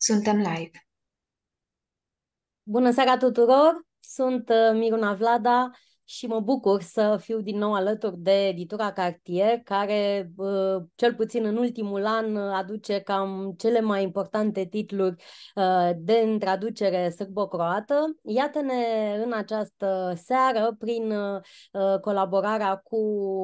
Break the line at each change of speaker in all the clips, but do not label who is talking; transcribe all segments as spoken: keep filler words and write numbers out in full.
Suntem live.
Bună seara tuturor! Sunt uh, Miruna Vlada și mă bucur să fiu din nou alături de editura Cartier, care, uh, cel puțin în ultimul an, uh, aduce cam cele mai importante titluri uh, de în traducere sârbo-croată. Iată-ne în această seară, prin uh, uh, colaborarea cu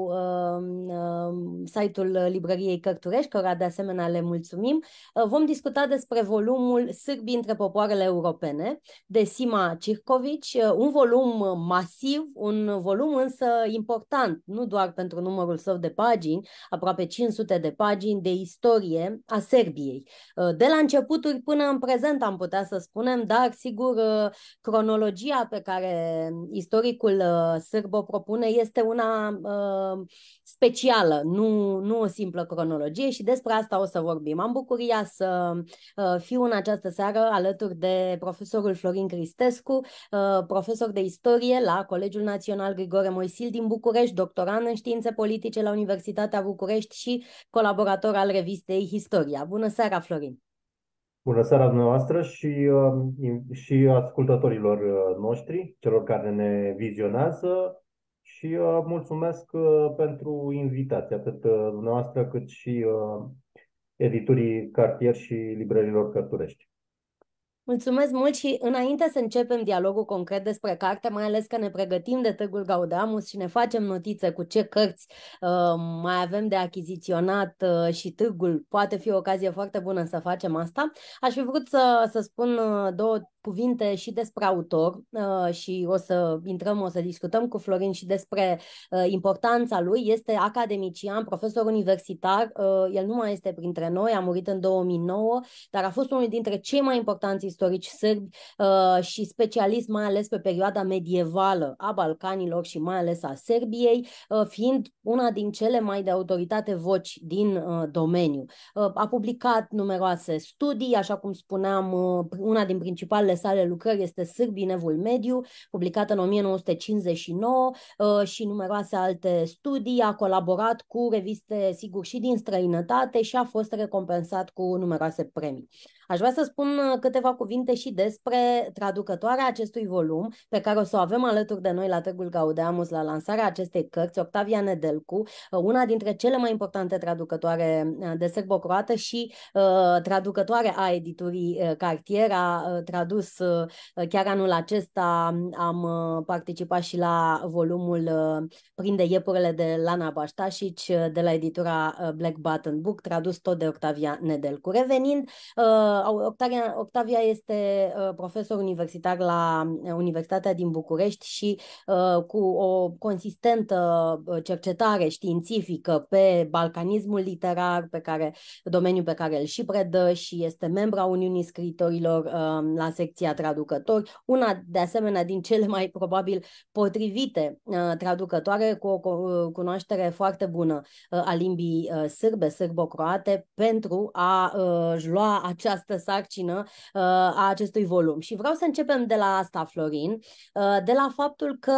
uh, uh, site-ul Librăriei Cărturești, cărora de asemenea le mulțumim, uh, vom discuta despre volumul Sârbii între popoarele europene de Sima Circovici, un volum masiv, un volum însă important, nu doar pentru numărul său de pagini, aproape cinci sute de pagini de istorie a Serbiei. De la începuturi până în prezent, am putea să spunem, dar sigur cronologia pe care istoricul sârb o propune este una uh, specială, nu, nu o simplă cronologie, și despre asta o să vorbim. Am bucuria să uh, fiu în această seară alături de profesorul Florin Cristescu, uh, profesor de istorie la Colegiul Național Grigore Moisil din București, doctorand în științe politice la Universitatea București și colaborator al revistei Historia. Bună seara, Florin!
Bună seara dumneavoastră și, uh, și ascultătorilor uh, noștri, celor care ne vizionează, și uh, mulțumesc uh, pentru invitație, atât uh, dumneavoastră cât și uh, editurii Cartier și librărilor Cărturești.
Mulțumesc mult și înainte să începem dialogul concret despre carte, mai ales că ne pregătim de Târgul Gaudeamus și ne facem notițe cu ce cărți uh, mai avem de achiziționat uh, și târgul poate fi o ocazie foarte bună să facem asta, aș fi vrut să, să spun uh, două cuvinte și despre autor uh, și o să intrăm, o să discutăm cu Florin și despre uh, importanța lui. Este academician, profesor universitar, uh, el nu mai este printre noi, a murit în două mii nouă, dar a fost unul dintre cei mai importanți istorici sârbi uh, și specialist mai ales pe perioada medievală a Balcanilor și mai ales a Serbiei, uh, fiind una din cele mai de autoritate voci din uh, domeniu. Uh, a publicat numeroase studii, așa cum spuneam, uh, una din principalele sale lucrări este Sârbii în Evul Mediu, publicată în o mie nouă sute cincizeci și nouă, uh, și numeroase alte studii. A colaborat cu reviste, sigur, și din străinătate și a fost recompensat cu numeroase premii. Aș vrea să spun câteva cuvinte și despre traducătoarea acestui volum, pe care o să o avem alături de noi la Târgul Gaudeamus, la lansarea acestei cărți, Octavia Nedelcu, una dintre cele mai importante traducătoare de sârbo-croată și uh, traducătoare a editurii uh, Cartier. A uh, tradus uh, chiar anul acesta, am uh, participat și la volumul uh, Prinde iepurele de Lana Baștașici de la editura uh, Black Button Book, tradus tot de Octavia Nedelcu. Revenind, uh, Octavia, Octavia este uh, profesor universitar la Universitatea din București și uh, cu o consistentă cercetare științifică pe balcanismul literar, pe care, domeniul pe care îl și predă, și este membra Uniunii Scriitorilor uh, la secția traducători, una de asemenea din cele mai probabil potrivite uh, traducătoare, cu o uh, cunoaștere foarte bună uh, a limbii uh, sârbe, sârbo-croate, pentru a uh, lua această sarcină uh, a acestui volum. Și vreau să începem de la asta, Florin, uh, de la faptul că,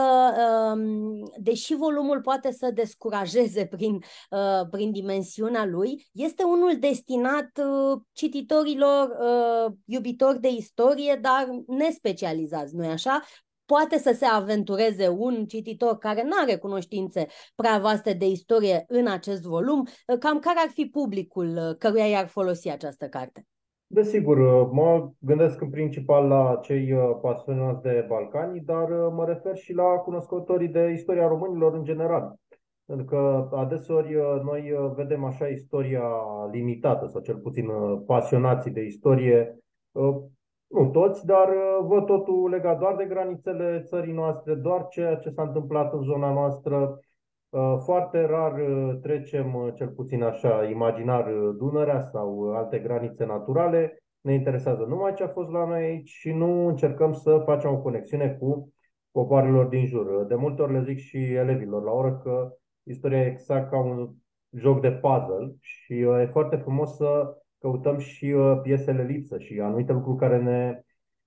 uh, deși volumul poate să descurajeze prin, uh, prin dimensiunea lui, este unul destinat uh, cititorilor uh, iubitori de istorie, dar nespecializați, nu-i așa? Poate să se aventureze un cititor care nu are cunoștințe prea vaste de istorie în acest volum. Cam care ar fi publicul căruia i-ar folosi această carte?
Desigur, mă gândesc în principal la cei pasionați de Balcani, dar mă refer și la cunoscătorii de istoria românilor în general. Pentru că adeseori noi vedem așa istoria limitată, sau cel puțin pasionații de istorie, nu toți, dar văd totul legat doar de granițele țării noastre, doar ceea ce s-a întâmplat în zona noastră. Foarte rar trecem, cel puțin așa, imaginar, Dunărea sau alte granițe naturale. Ne interesează numai ce a fost la noi aici și nu încercăm să facem o conexiune cu popoarelor din jur. De multe ori le zic și elevilor la oră că istoria e exact ca un joc de puzzle și e foarte frumos să căutăm și piesele lipsă și anumite lucruri care ne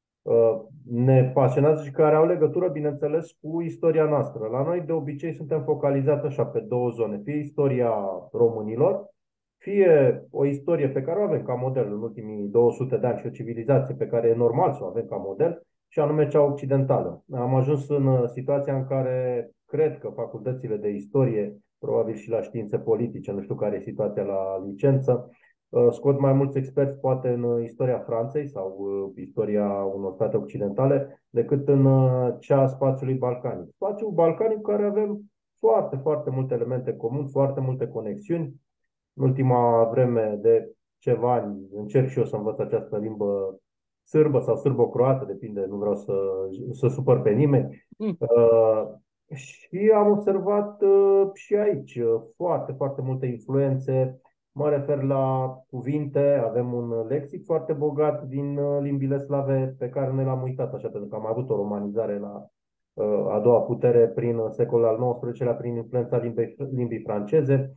ne pasionează și care au legătură, bineînțeles, cu istoria noastră. La noi, de obicei, suntem focalizați așa pe două zone. Fie istoria românilor, fie o istorie pe care o avem ca model în ultimii două sute de ani și o civilizație pe care e normal să o avem ca model, și anume cea occidentală. Am ajuns în uh, situația în care cred că facultățile de istorie, probabil și la științe politice, nu știu care e situația la licență, uh, scot mai mulți experți poate în uh, istoria Franței sau uh, istoria unor state occidentale decât în cea a spațiului balcanic. Spațiul balcanic care avem foarte, foarte multe elemente comune, foarte multe conexiuni. În ultima vreme de ceva ani încerc și eu să învăț această limbă sârbă sau sârbo-croată, depinde, nu vreau să, să supăr pe nimeni.
Mm.
Uh, și am observat uh, și aici uh, foarte, foarte multe influențe. Mă refer la cuvinte, avem un lexic foarte bogat din uh, limbile slave pe care noi l-am uitat așa, pentru că am avut o romanizare la uh, a doua putere prin secolul al nouăsprezecelea, prin influența limbii, limbii franceze.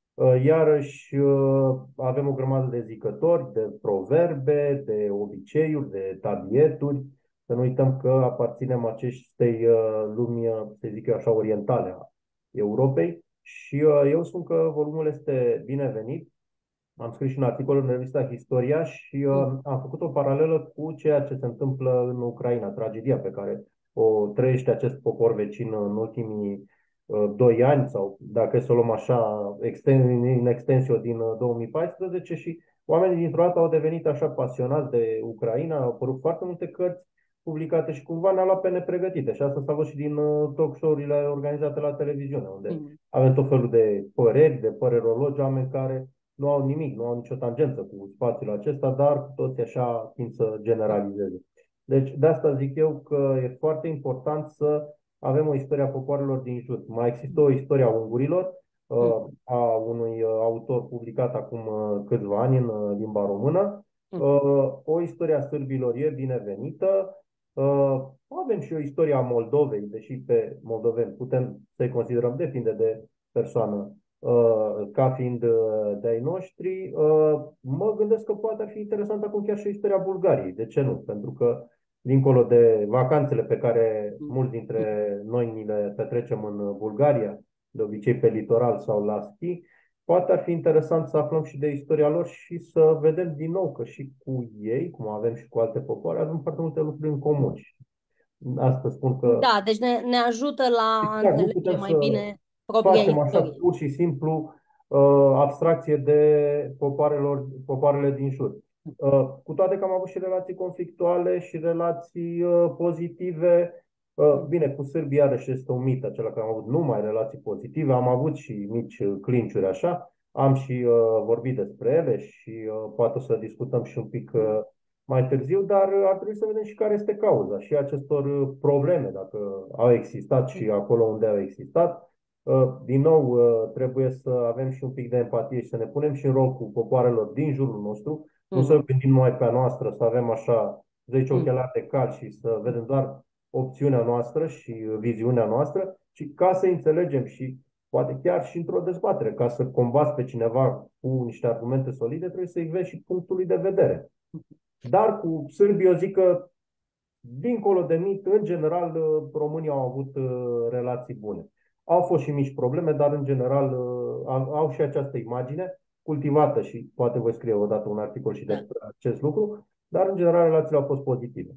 Iarăși avem o grămadă de zicători, de proverbe, de obiceiuri, de tabieturi. Să nu uităm că aparținem acestei lumi, să zic eu așa, orientale a Europei. Și eu spun că volumul este binevenit. Am scris și un articol în revista Historia și am făcut o paralelă cu ceea ce se întâmplă în Ucraina, tragedia pe care o trăiește acest popor vecin în ultimii doi ani sau, dacă să o luăm așa, în extensio din două mii paisprezece, și oamenii dintr-o dată au devenit așa pasionați de Ucraina, au apărut foarte multe cărți publicate și cumva ne-au luat pe nepregătite. Și asta s-a văzut și din talk show-urile organizate la televiziune, unde
Mm.
avem tot felul de păreri, de părerologi, oameni care nu au nimic, nu au nicio tangență cu spațiul acesta, dar cu toți așa tind să generalizeze. Deci de asta zic eu că e foarte important să avem o istorie a popoarelor din jur. Mai există o istorie a ungurilor,
Mm.
a unui autor publicat acum câțiva ani în limba română.
Mm.
O istorie a sârbilor e binevenită. Avem și o istorie a Moldovei, deși pe moldoveni putem să-i considerăm, depinde de persoană, ca fiind de-ai noștri. Mă gândesc că poate fi interesant acum chiar și istoria Bulgariei. De ce nu? Pentru că dincolo de vacanțele pe care mulți dintre noi ni le petrecem în Bulgaria, de obicei pe litoral sau la schi, poate ar fi interesant să aflăm și de istoria lor și să vedem din nou că și cu ei, cum avem și cu alte popoare, avem foarte multe lucruri în comun. Asta spun că
Da, deci ne, ne ajută la a
exact, nu
înțelege
putem
mai
să
bine propria
facem așa
istorie.
pur și simplu uh, abstracție de popoarelor, popoarele din jur. Uh, cu toate că am avut și relații conflictuale și relații uh, pozitive. Uh, bine, cu Sârbia iarăși este un mit acela că am avut numai relații pozitive, am avut și mici uh, clinciuri așa, am și uh, vorbit despre ele și uh, poate o să discutăm și un pic uh, mai târziu, dar uh, ar trebui să vedem și care este cauza și acestor uh, probleme, dacă au existat și acolo unde au existat. Din nou, trebuie să avem și un pic de empatie și să ne punem și în locul popoarelor din jurul nostru, nu să
Mhm.
gândim numai pe a noastră, să avem așa zece
Mhm.
ochelari de cal și să vedem doar opțiunea noastră și viziunea noastră, ci ca să înțelegem și poate chiar și într-o dezbatere, ca să combați pe cineva cu niște argumente solide, trebuie să-i vezi și punctul lui de vedere. Dar cu sârbii, eu zic că, dincolo de mit, în general, românii au avut relații bune. Au fost și mici probleme, dar în general au și această imagine cultivată și poate voi scrie odată un articol și
Da.
despre acest lucru, dar în general relațiile au fost pozitive.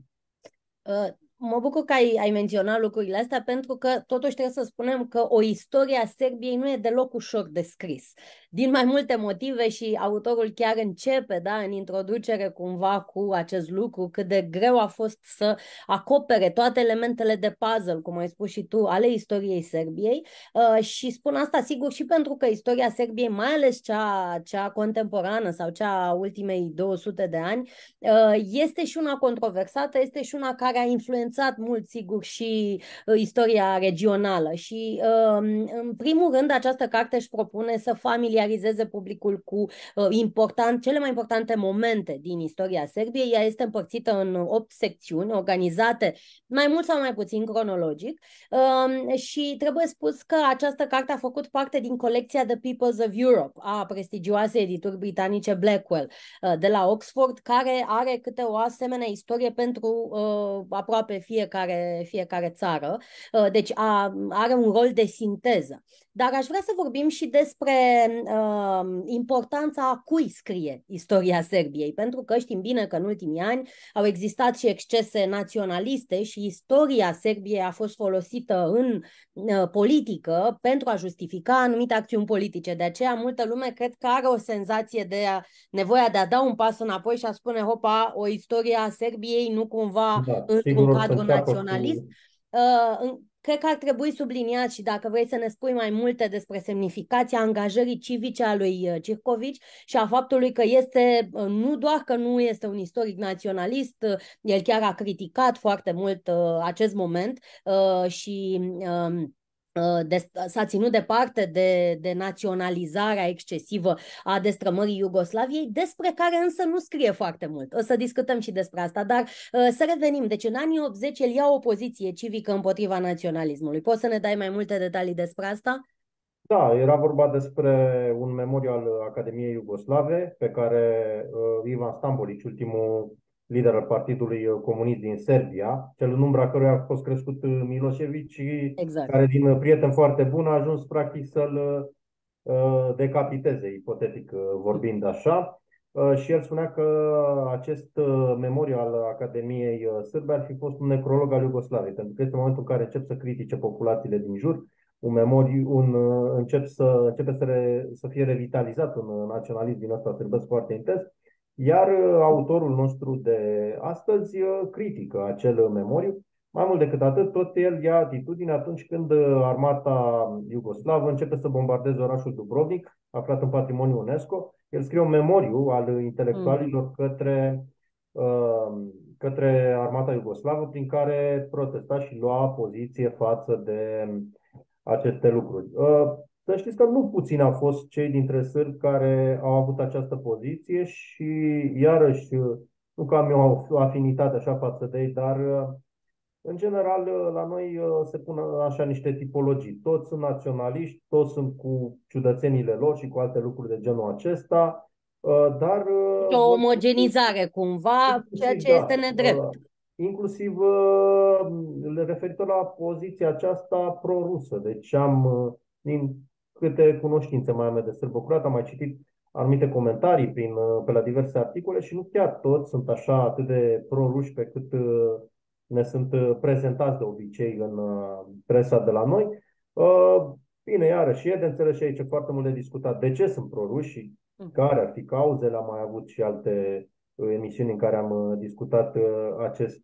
Uh, Mă bucur că ai, ai menționat lucrurile astea, pentru că totuși trebuie să spunem că o istorie a Serbiei nu e deloc ușor de scris. Din mai multe motive, și autorul chiar începe, da, în introducere cumva cu acest lucru, cât de greu a fost să acopere toate elementele de puzzle, cum ai spus și tu, ale istoriei Serbiei. Uh, și spun asta sigur și pentru că istoria Serbiei, mai ales cea, cea contemporană sau cea a ultimei două sute de ani, uh, este și una controversată, este și una care a influențat mult, sigur, și uh, istoria regională. Și, uh, în primul rând, această carte își propune să familiarizeze publicul cu uh, important, cele mai importante momente din istoria Serbiei. Ea este împărțită în opt secțiuni, organizate mai mult sau mai puțin cronologic. Uh, și trebuie spus că această carte a făcut parte din colecția The Peoples of Europe a prestigioasei edituri britanice Blackwell, uh, de la Oxford, care are câte o asemenea istorie pentru uh, aproape fiecare, fiecare țară. Uh, deci a, are un rol de sinteză. Dar aș vrea să vorbim și despre uh, importanța a cui scrie istoria Serbiei, pentru că știm bine că în ultimii ani au existat și excese naționaliste și istoria Serbiei a fost folosită în uh, politică pentru a justifica anumite acțiuni politice. De aceea multă lume cred că are o senzație de a, nevoia de a da un pas înapoi și a spune, hopa, o istorie a Serbiei, nu cumva
Da,
într-un
sigur o să
cadru
înceapă
naționalist.
cu...
Uh, Cred că ar trebui subliniat și dacă vrei să ne spui mai multe despre semnificația angajării civice a lui Circovici și a faptului că este, nu doar că nu este un istoric naționalist, el chiar a criticat foarte mult uh, acest moment uh, și uh, s-a ținut departe de, de naționalizarea excesivă a destrămării Iugoslaviei, despre care însă nu scrie foarte mult. O să discutăm și despre asta, dar să revenim. Deci în anii optzeci el ia o poziție civică împotriva naționalismului. Poți să ne dai mai multe detalii despre asta?
Da, era vorba despre un memoriu al Academiei Iugoslave pe care uh, Ivan Stambolic, ultimul lider al Partidului Comunist din Serbia, cel în umbra căruia a fost crescut Milosevic și
Exact.
care din prieten foarte bun a ajuns practic să-l uh, decapiteze, ipotetic uh, vorbind așa. Uh, și el spunea că acest uh, memoriu al Academiei uh, Sârbe ar fi fost un necrolog al Iugoslavei, pentru că este momentul în care încep să critique populațiile din jur, un memoriu, un, uh, încep să, începe să, re, să fie revitalizat un uh, naționalism din ăsta sârbesc foarte intens, iar uh, autorul nostru de astăzi uh, critică acel memoriu. Mai mult decât atât, tot el ia atitudine atunci când uh, armata iugoslavă începe să bombardeze orașul Dubrovnik, aflat în patrimoniul UNESCO. El scrie un memoriu al intelectualilor către, uh, către armata iugoslavă, prin care protesta și lua poziție față de aceste lucruri. Uh, Să știți că nu puțini au fost cei dintre sârbi care au avut această poziție și, iarăși, nu că am eu o afinitate așa față de ei, dar, în general, la noi se pun așa niște tipologii. Toți sunt naționaliști, toți sunt cu ciudățenile lor și cu alte lucruri de genul acesta, dar
O omogenizare cumva, ceea
inclusiv,
ce este
da,
nedrept.
inclusiv referitor la poziția aceasta pro-rusă. Deci am, din câte cunoștințe mai am de sârbă-croată, am mai citit anumite comentarii prin, pe la diverse articole și nu chiar toți sunt așa atât de pro-ruși pe cât ne sunt prezentați de obicei în presa de la noi. Bine, iarăși, e de înțeles și aici foarte mult de discutat de ce sunt pro-ruși și care ar fi cauzele. Am mai avut și alte emisiuni în care am discutat acest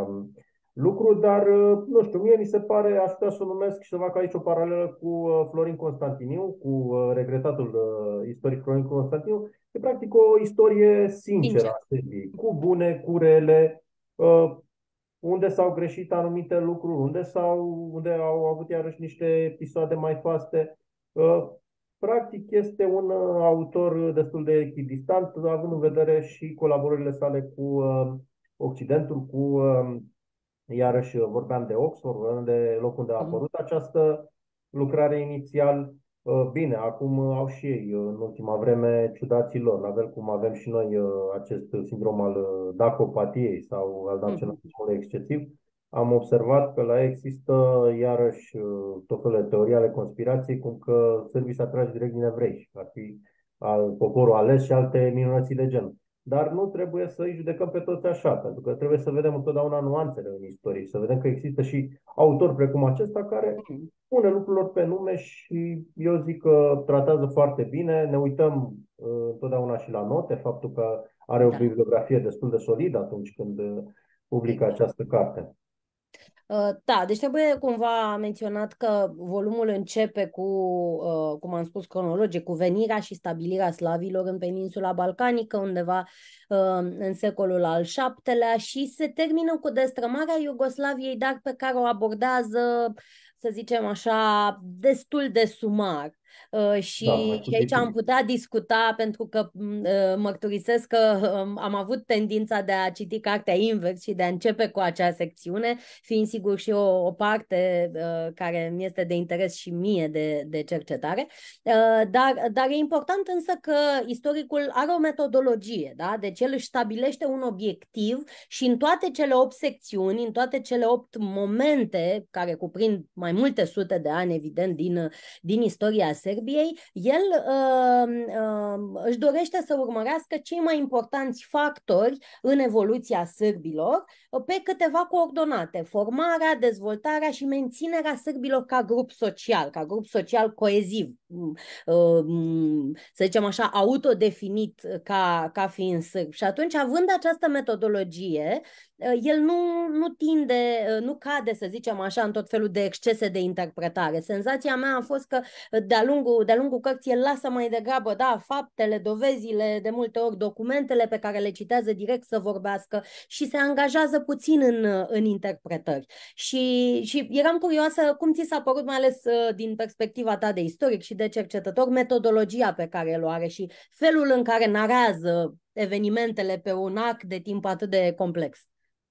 lucru, dar nu știu, mie mi se pare, aș putea să o numesc și să fac aici o paralelă cu Florin Constantiniu, cu regretatul istoric Florin Constantiniu. E practic o istorie sinceră a Serbiei, cu bune, cu rele, unde s-au greșit anumite lucruri, unde, s-au, unde au avut iarăși niște episoade mai faste. Practic este un autor destul de echidistant, având în vedere și colaborările sale cu Occidentul, cu, iarăși vorbeam de Oxford, vorbeam de locul unde a apărut această lucrare inițial. Bine, acum au și ei în ultima vreme ciudații lor, la fel cum avem și noi acest sindrom al dacopatiei sau al naționalismului excesiv. Am observat că la ei există iarăși tot felul de teorii ale conspirației, cum că sârbii se atrage direct din evrei și ar fi al poporul ales și alte minorități de gen. Dar nu trebuie să îi judecăm pe toți așa, pentru că trebuie să vedem întotdeauna nuanțele în istorie, să vedem că există și autori precum acesta care pune lucrurilor pe nume și eu zic că tratează foarte bine. Ne uităm uh, întotdeauna și la note, faptul că are o
Da.
bibliografie destul de solidă atunci când publică exact. această carte.
Da, deci trebuie cumva menționat că volumul începe cu, cum am spus, cronologic, cu venirea și stabilirea slavilor în peninsula balcanică, undeva în secolul al șaptelea și se termină cu destrămarea Iugoslaviei, dar pe care o abordează, să zicem așa, destul de sumar. Uh,
Da,
și,
mai
și aici am
subiectiv.
putea discuta, pentru că uh, mărturisesc că um, am avut tendința de a citi cartea invers și de a începe cu acea secțiune, fiind sigur și o, o parte uh, care mi este de interes și mie de, de cercetare. Uh, dar, dar e important însă că istoricul are o metodologie, da? Deci el își stabilește un obiectiv și în toate cele opt secțiuni, în toate cele opt momente care cuprind mai multe sute de ani, evident, din, din istoria Serbiei, el uh, uh, își dorește să urmărească cei mai importanți factori în evoluția sârbilor pe câteva coordonate: formarea, dezvoltarea și menținerea sârbilor ca grup social, ca grup social coeziv, să zicem așa, autodefinit ca, ca fiind sârb. Și atunci, având această metodologie, el nu, nu tinde, nu cade, să zicem așa, în tot felul de excese de interpretare. Senzația mea a fost că de-a lungul, de-a lungul cărții el lasă mai degrabă, da, faptele, dovezile, de multe ori documentele pe care le citează direct să vorbească și se angajează puțin în, în interpretări. Și, și eram curioasă cum ți s-a părut, mai ales din perspectiva ta de istoric și de cercetător, metodologia pe care el o are și felul în care narează evenimentele pe un arc de timp atât de complex.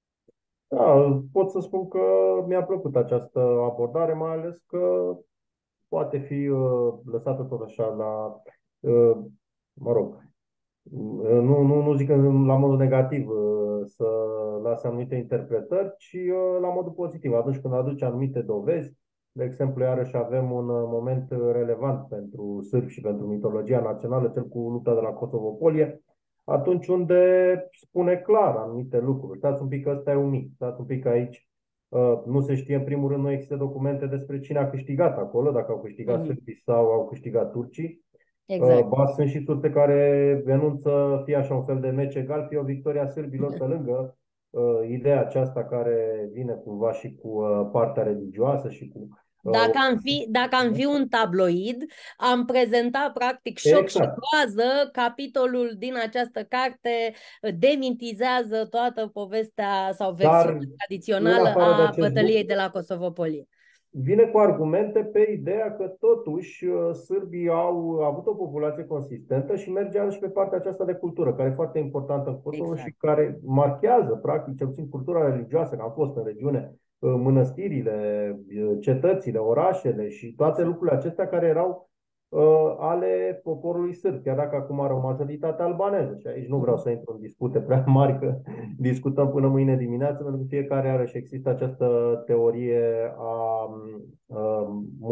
Da, pot să spun că mi-a plăcut această abordare, mai ales că poate fi uh, lăsată tot așa la, uh, mă rog, uh, nu, nu, nu zic în- la modul negativ uh, să lase anumite interpretări, ci uh, la modul pozitiv. Atunci când aduce anumite dovezi, de exemplu, iarăși avem un uh, moment relevant pentru sârbi și pentru mitologia națională, cel cu lupta de la Kosovo-Polie, atunci unde spune clar anumite lucruri. Stați un pic că ăsta e un mit, stați un pic că aici uh, nu se știe, în primul rând, nu există documente despre cine a câștigat acolo, dacă au câștigat
Mhm.
sârbii sau au câștigat turcii. Uh,
Exact.
Ba, sunt și surse care enunță fie așa un fel de meci egal, fie o victorie a sârbilor, pe lângă uh, ideea aceasta care vine cumva și cu uh, partea religioasă și cu uh,
Dacă am fi, dacă am fi un tabloid, am prezentat practic șoc și
exact.
groază. Capitolul din această carte demintizează toată povestea sau versiunea
Dar în
tradițională
afară de
a
acest
bătăliei de
lucru,
la Kosovo-Polie.
vine cu argumente pe ideea că totuși uh, sârbii au avut o populație consistentă și merge și pe partea aceasta de cultură, care e foarte importantă în Kosovo și
Exact.
care marchează, practic, cel puțin cultura religioasă, că am fost în regiune, uh, mănăstirile, uh, cetățile, orașele și toate
Exact.
lucrurile acestea care erau uh, ale poporului sârb, chiar dacă acum are o majoritate albaneză. Și aici nu vreau să intru în dispute prea mari, că discutăm până mâine dimineață, pentru că fiecare are și există această teorie a, a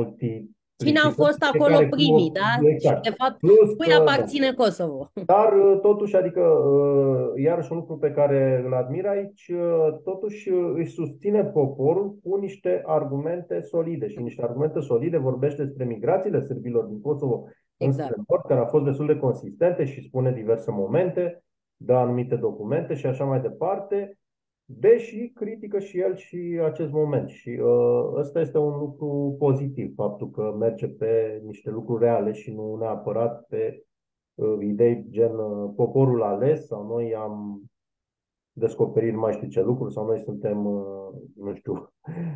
Cine au
multiplicității,
fost acolo
fiecare
primii,
cu
da? Și de
exact.
fapt,
Plus
cui
că, da.
aparține Kosovo?
Dar totuși, adică, iarăși un lucru pe care îl admir aici, totuși își susține poporul cu niște argumente solide și niște argumente solide vorbește despre migrațiile sârbilor din Kosovo înspre
Exact.
nord, care au fost destul de consistente și spune diverse momente, dă anumite documente și așa mai departe, deși critică și el și acest moment. Și uh, ăsta este un lucru pozitiv, faptul că merge pe niște lucruri reale și nu neapărat pe uh, idei gen uh, poporul ales sau noi am descoperit mai știu ce lucruri sau noi suntem, uh, nu știu,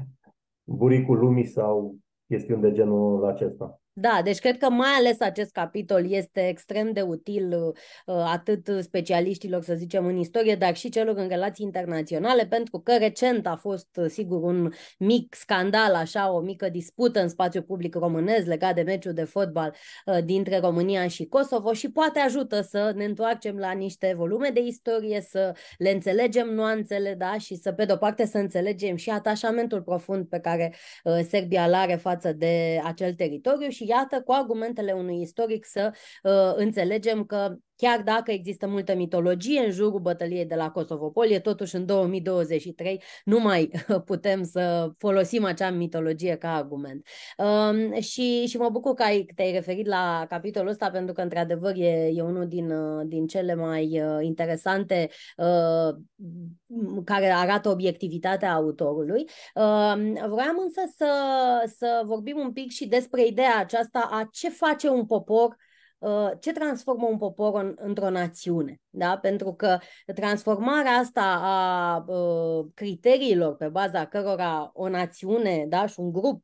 buricul lumii sau chestiuni de genul acesta.
Da, deci cred că mai ales acest capitol este extrem de util uh, atât specialiștilor, să zicem, în istorie, dar și celor în relații internaționale, pentru că recent a fost, uh, sigur, un mic scandal, așa, o mică dispută în spațiul public românesc legat de meciul de fotbal uh, dintre România și Kosovo și poate ajută să ne întoarcem la niște volume de istorie, să le înțelegem nuanțele, da, și să, pe de-o parte, să înțelegem și atașamentul profund pe care uh, Serbia îl are față de acel teritoriu și iată, cu argumentele unui istoric să uh, înțelegem că chiar dacă există multă mitologie în jurul bătăliei de la Kosovo-Polie, totuși în două mii douăzeci și trei nu mai putem să folosim acea mitologie ca argument. Um, și, și mă bucur că ai, te-ai referit la capitolul ăsta, pentru că într-adevăr e, e unul din, din cele mai uh, interesante uh, care arată obiectivitatea autorului. Uh, vreau însă să, să vorbim un pic și despre ideea aceasta a ce face un popor ce transformă un popor în, într-o națiune. Da? Pentru că transformarea asta a uh, criteriilor pe baza cărora o națiune, da, și un grup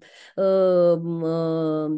uh, uh,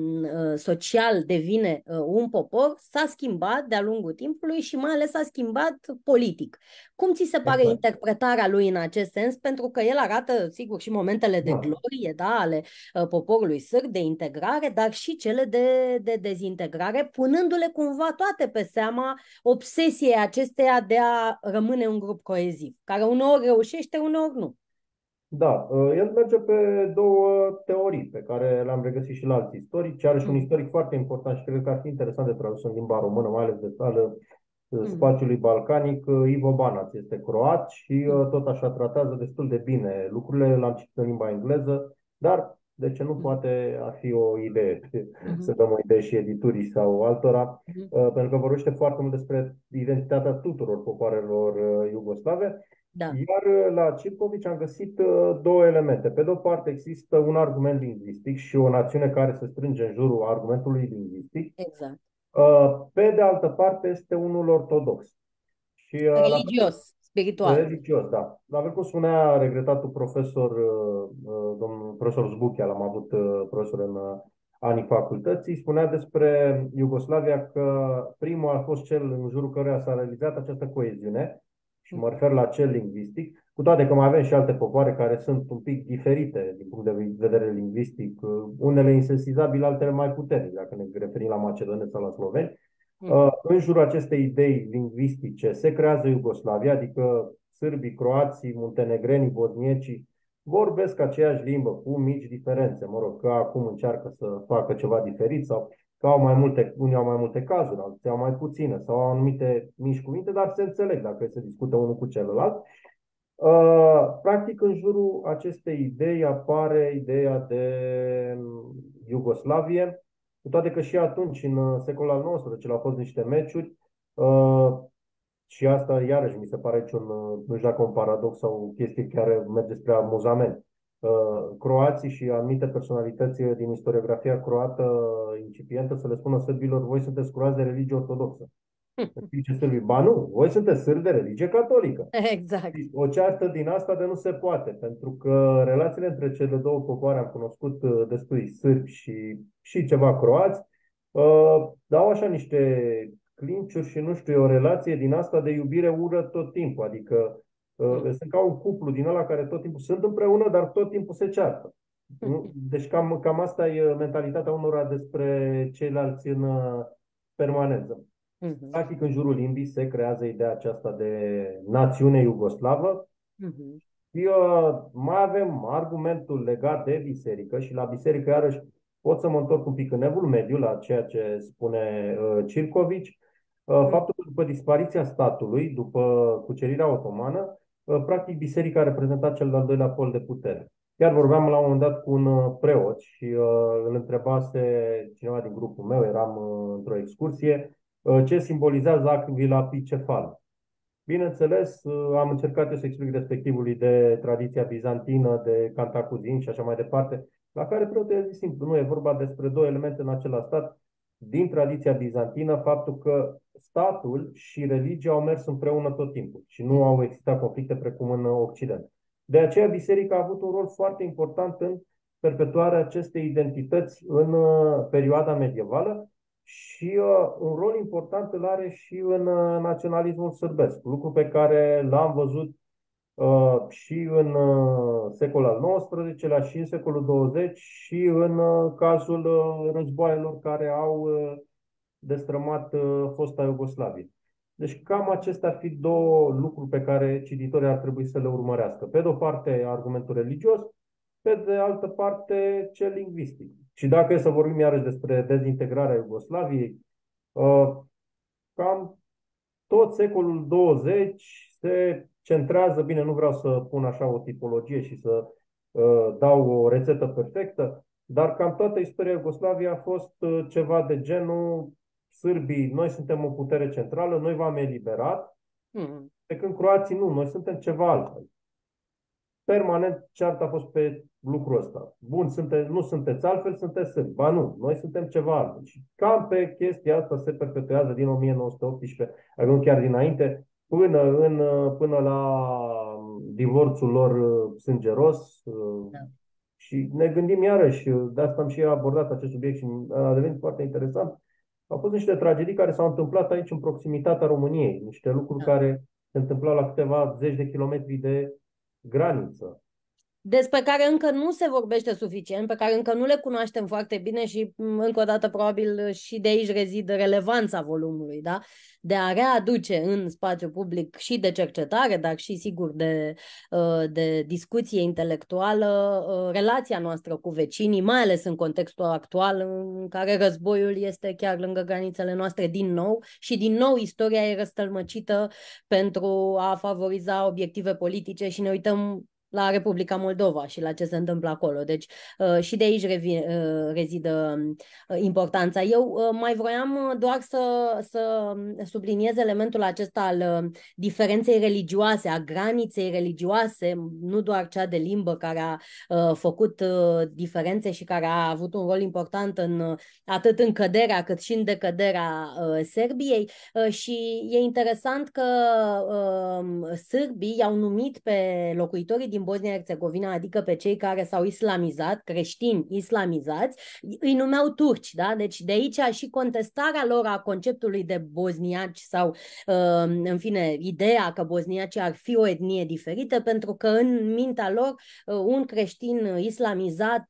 social devine uh, un popor s-a schimbat de-a lungul timpului și mai ales s-a schimbat politic. Cum ți se pare
Exact.
interpretarea lui în acest sens? Pentru că el arată, sigur, și momentele de
Da.
glorie, da, ale uh, poporului sârb, de integrare, dar și cele de, de dezintegrare, punându-le cumva toate pe seama obsesiei acesteia de a rămâne un grup coeziv, care uneori reușește, uneori nu.
Da, el merge pe două teorii pe care le-am regăsit și la alți istorici. Are și un
Mm.
istoric foarte important și cred că ar fi interesant de tradus în limba română, mai ales de sală,
Mm.
spațiului balcanic. Ivo Banaț este croat și
Mm.
tot așa tratează destul de bine lucrurile. L-am citit în limba engleză, dar de ce nu
Mm.
poate ar fi o idee
Mm.
să dăm o idee și editurii sau altora,
Mm.
pentru că vorbește foarte mult despre identitatea tuturor popoarelor iugoslave.
Da.
Iar la Cipcovici am găsit două elemente. Pe de o parte există un argument lingvistic și o națiune care se strânge în jurul argumentului lingvistic.
Exact.
Pe de altă parte este unul ortodox. Și,
religios, spiritual.
Religios, da. La fel cum spunea regretatul profesor, domnul profesor Zbuchia, l-am avut profesor în anii facultății, spunea despre Iugoslavia că primul a fost cel în jurul căruia s-a realizat această coeziune, și mă refer la cel lingvistic, cu toate că mai avem și alte popoare care sunt un pic diferite din punct de vedere lingvistic, unele insensizabile, altele mai puternice, dacă ne referim la macedoneni sau la sloveni. Mm. În jurul acestei idei lingvistice se creează Iugoslavia, adică sârbii, croații, muntenegrenii, bosniecii vorbesc aceeași limbă cu mici diferențe, mă rog, că acum încearcă să facă ceva diferit sau că au mai multe, unii au mai multe cazuri, alții au mai puține sau au anumite mici cuvinte, dar se înțeleg dacă se discută unul cu celălalt. Practic, în jurul acestei idei apare ideea de Iugoslavie, cu toate că și atunci, în secolul al nouăsprezecelea, au fost niște meciuri și asta, iarăși, mi se pare aici un, nu știu dacă un paradox sau o chestie care merge spre amuzament. Croații și anumite personalități din istoriografia croată incipientă să le spună sârbilor: voi sunteți croați de religie ortodoxă. Ce sârbii? Ba nu, voi sunteți sârbi de religie catolică.
Exact.
O ceartă din asta de nu se poate, pentru că relațiile între cele două popoare, am cunoscut destui sârbi și, și ceva croați, dau așa niște clinciuri și nu știu, e o relație din asta de iubire-ură tot timpul. Adică mm. sunt ca un cuplu din ăla care tot timpul sunt împreună, dar tot timpul se ceartă. Deci cam, cam asta e mentalitatea unora despre ceilalți în permanență. Mm-hmm. Practic, în jurul limbii se creează ideea aceasta de națiune iugoslavă. Mm-hmm. Și uh, mai avem argumentul legat de biserică și la biserică, iarăși, pot să mă întorc un pic în Evul Mediu la ceea ce spune uh, Circovici. Uh, faptul că după dispariția statului, după cucerirea otomană, uh, practic biserica a reprezentat cel de-al doilea pol de putere. Chiar vorbeam la un moment dat cu un uh, preot și uh, îl întrebase cineva din grupul meu, eram uh, într-o excursie, uh, ce simbolizează acvila picefală. Bineînțeles, uh, am încercat eu să explic respectivului de tradiția bizantină, de cantacuzin și așa mai departe, la care preotul a zis simplu: nu, e vorba despre două elemente în același stat. Din tradiția bizantină, faptul că statul și religia au mers împreună tot timpul și nu au existat conflicte precum în Occident. De aceea, biserica a avut un rol foarte important în perpetuarea acestei identități în perioada medievală și uh, un rol important îl are și în uh, naționalismul sârbesc, lucru pe care l-am văzut uh, și în uh, secolul al nouăsprezecelea și în secolul douăzeci și în uh, cazul uh, războaielor care au uh, destrămat uh, fosta Iugoslavie. Deci cam acestea ar fi două lucruri pe care cititorii ar trebui să le urmărească. Pe de o parte, argumentul religios, pe de altă parte, cel lingvistic. Și dacă e să vorbim iarăși despre dezintegrarea Iugoslaviei, cam tot secolul douăzeci se centrează, bine, nu vreau să pun așa o tipologie și să dau o rețetă perfectă, dar cam toată istoria Iugoslaviei a fost ceva de genul: sârbii, noi suntem o putere centrală, noi v-am eliberat, mm. pe când croații nu, noi suntem ceva altfel. permanent cearta a fost pe lucrul ăsta. Bun, sunte, nu sunteți altfel, sunteți sârbi. Ba nu, noi suntem ceva altfel. Și cam pe chestia asta se perpetuează din o mie nouă sute optsprezece, adică chiar dinainte, până, în, până la divorțul lor sângeros.
Da.
Și ne gândim iarăși, de asta am și abordat acest subiect și a devenit foarte interesant. Au fost niște tragedii care s-au întâmplat aici în proximitatea României, niște lucruri
Da.
care se întâmplau la câteva zeci de kilometri de graniță.
Despre care încă nu se vorbește suficient, pe care încă nu le cunoaștem foarte bine și, încă o dată, probabil și de aici rezidă relevanța volumului, da? De a readuce în spațiu public și de cercetare, dar și, sigur, de, de discuție intelectuală, relația noastră cu vecinii, mai ales în contextul actual în care războiul este chiar lângă granițele noastre din nou și, din nou, istoria e răstălmăcită pentru a favoriza obiective politice și ne uităm la Republica Moldova și la ce se întâmplă acolo. Deci uh, și de aici revi, uh, rezidă uh, importanța. Eu uh, mai vroiam doar să, să subliniez elementul acesta al uh, diferenței religioase, a graniței religioase, nu doar cea de limbă care a uh, făcut uh, diferențe și care a avut un rol important în, uh, atât în căderea cât și în decăderea uh, Serbiei. Uh, și e interesant că uh, sârbii i-au numit pe locuitorii din Bosnia-Herzegovina, adică pe cei care s-au islamizat, creștini islamizați, îi numeau turci, da? Deci de aici și contestarea lor a conceptului de bosniaci sau, în fine, ideea că bosniacii ar fi o etnie diferită, pentru că în mintea lor un creștin islamizat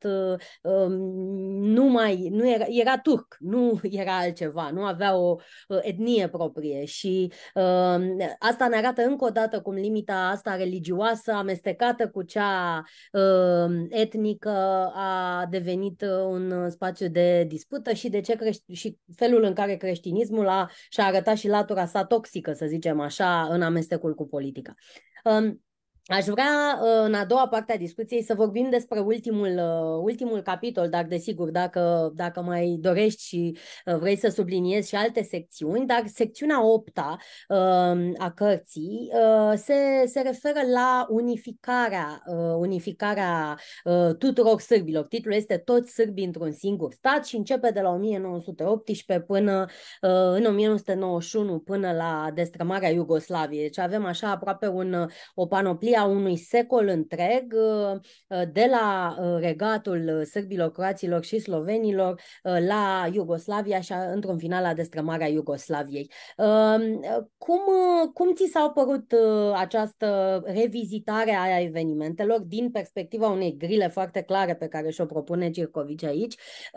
nu mai nu era, era turc, nu era altceva, nu avea o etnie proprie și asta ne arată încă o dată cum limita asta religioasă amestecată cu cea uh, etnică a devenit un spațiu de dispută și de ce crești- și felul în care creștinismul a, și-a arătat și latura sa toxică, să zicem așa, în amestecul cu politica. Um, Aș vrea, în a doua parte a discuției, să vorbim despre ultimul, ultimul capitol, dar desigur, dacă, dacă mai dorești și vrei să subliniezi și alte secțiuni, dar secțiunea opta a cărții se, se referă la unificarea, unificarea tuturor sârbilor. Titlul este Toți sârbii într-un singur stat și începe de la o mie nouă sute optsprezece până în o mie nouă sute nouăzeci și unu, până la destrămarea Iugoslaviei. Deci avem așa aproape un, o panoplie a unui secol întreg, de la regatul sârbilor, croaților și slovenilor la Iugoslavia și într-un final la destrămarea Iugoslaviei. Cum, cum ți s-a părut această revizitare a evenimentelor din perspectiva unei grile foarte clare pe care și-o propune Circovici aici?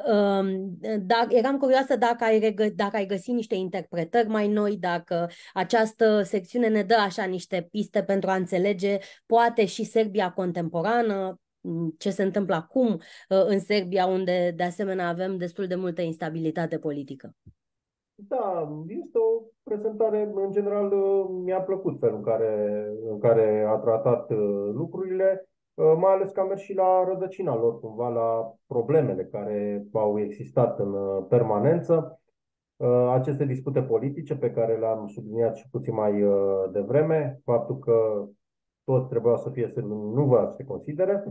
Dar eram curioasă dacă ai, regă- dacă ai găsit niște interpretări mai noi, dacă această secțiune ne dă așa niște piste pentru a înțelege poate și Serbia contemporană, ce se întâmplă acum în Serbia, unde de asemenea avem destul de multă instabilitate politică.
Da, este o prezentare, în general, mi-a plăcut felul în care, în care a tratat lucrurile, mai ales că a mers și la rădăcina lor, cumva la problemele care au existat în permanență. Aceste dispute politice pe care le-am subliniat și puțin mai devreme, faptul că toți trebuiau să fie sârbi, nu voia să se considere,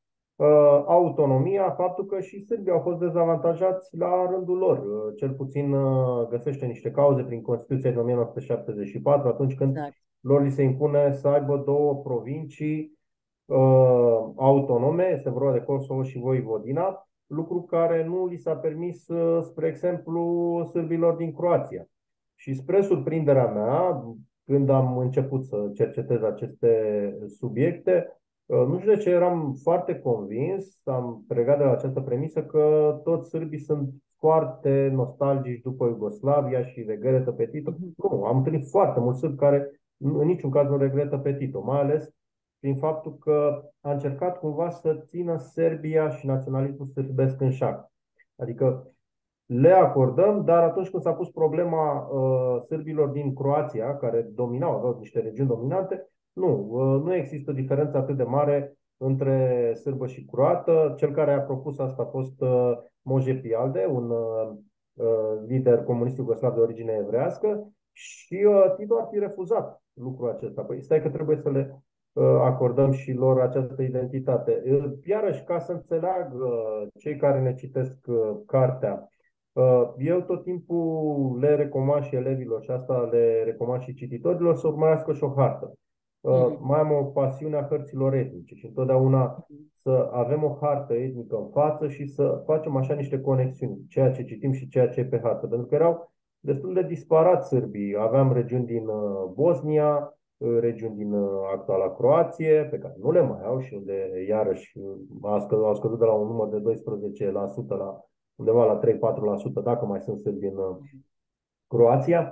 autonomia, faptul că și sârbii au fost dezavantajați la rândul lor. Cel puțin găsește niște cauze prin Constituția din o mie nouă sute șaptezeci și patru, atunci când
Exact.
lor li se impune să aibă două provincii uh, autonome, este vorba de Kosovo și Voivodina, lucru care nu li s-a permis, spre exemplu, sârbilor din Croația. Și spre surprinderea mea, când am început să cercetez aceste subiecte, nu știu de ce eram foarte convins, am pregat de la această premisă că toți sârbii sunt foarte nostalgici după Iugoslavia și regretă pe Tito. Nu, am întâlnit foarte mulți sârbi care în niciun caz nu regretă pe Tito, mai ales prin faptul că a încercat cumva să țină Serbia și naționalismul sârbesc în șac. Adică le acordăm, dar atunci când s-a pus problema uh, sârbilor din Croația, care dominau, aveau niște regiuni dominante, nu, uh, nu există diferență atât de mare între sârbă și croată. Cel care a propus asta a fost uh, Moje Pialde, un uh, lider comunist iugoslav de origine evrească, și uh, Tito ar fi refuzat lucrul acesta. Păi stai că trebuie să le acordăm și lor această identitate. Iarăși, ca să înțeleagă cei care ne citesc cartea, eu tot timpul le recomand și elevilor, și asta le recomand și cititorilor, să urmărească și o hartă.
Mhm.
Mai am o pasiune a hărților etnice și întotdeauna să avem o hartă etnică în față și să facem așa niște conexiuni, ceea ce citim și ceea ce e pe hartă. Pentru că erau destul de disparați sârbii. Aveam regiuni din Bosnia, regiuni din actuala Croație, pe care nu le mai au și unde iarăși a scăzut, au scăzut de la un număr de doisprezece la sută la undeva la trei patru la sută, dacă mai sunt sârbi în Croația.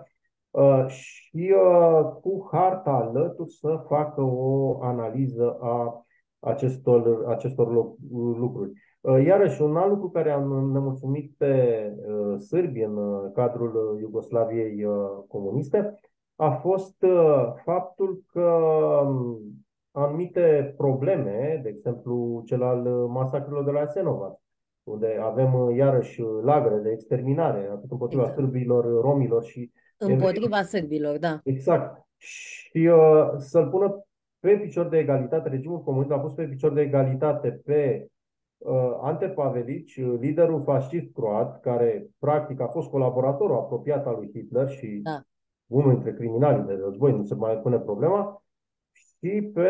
Și cu harta alături să facă o analiză a acestor, acestor lucruri. Iarăși, un alt lucru care am nemulțumit pe sârbi în cadrul Iugoslaviei comuniste a fost faptul că anumite probleme, de exemplu cel al masacrelor de la Jasenovac, unde avem iarăși lagăre de exterminare, atât împotriva
Exact.
sârbilor, romilor și evreilor.
Împotriva sârbilor, da.
Exact. Și uh, să-l pună pe picior de egalitate, regimul comunist a pus pe picior de egalitate pe uh, Ante Pavelici, liderul fascist croat, care practic a fost colaboratorul apropiat al lui Hitler și
Da.
unul dintre criminalii de război, nu se mai pune problema, și pe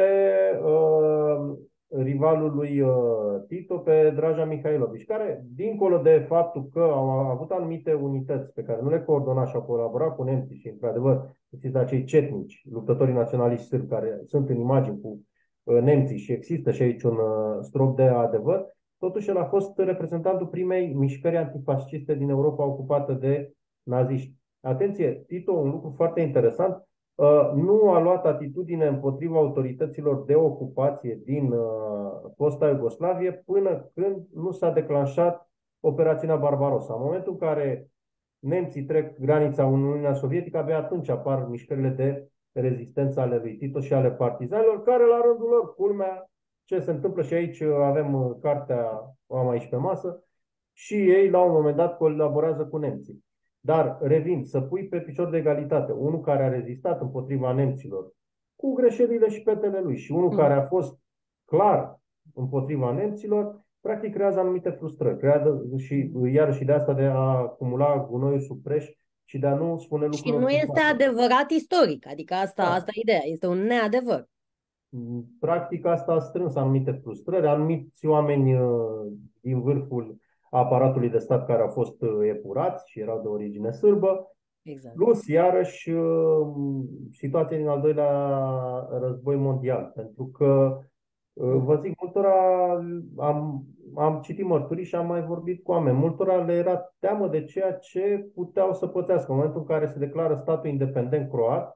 uh, rivalul lui uh, Tito, pe Draja Mihailovici, care, dincolo de faptul că au avut anumite unități pe care nu le coordona și au colaborat cu nemții și, într-adevăr, există acei cetnici, luptătorii naționaliști sârbi, care sunt în imagini cu uh, nemții și există și aici un uh, strop de adevăr, totuși el a fost reprezentantul primei mișcări antifasciste din Europa ocupată de naziști. Atenție, Tito, un lucru foarte interesant, nu a luat atitudine împotriva autorităților de ocupație din fosta Iugoslavie până când nu s-a declanșat operațiunea Barbarossa. În momentul în care nemții trec granița în Uniunea Sovietică, abia atunci apar mișcările de rezistență ale lui Tito și ale partizanilor, care la rândul lor, culmea, ce se întâmplă și aici, avem cartea, o am aici pe masă, și ei la un moment dat colaborează cu nemții. Dar, revin, să pui pe picior de egalitate unul care a rezistat împotriva nemților, cu greșelile și petele lui, și unul
Mm.
care a fost clar împotriva nemților, practic creează anumite frustrări. Creează și iarăși de asta de a acumula gunoiul sub preș și de a nu spune
Și
lucrurilor
nu
pe
este
față.
adevărat istoric, adică asta,
Da.
asta e ideea, este un neadevăr.
Practic asta a strâns anumite frustrări, anumiți oameni uh, din vârful aparatului de stat care au fost uh, epurați și erau de origine sârbă,
Exact.
plus iarăși uh, situația din al doilea război mondial, pentru că uh, vă zic, multora am, am citit mărturii și am mai vorbit cu oameni, multora le era teamă de ceea ce puteau să pățească. În momentul în care se declară statul independent croat,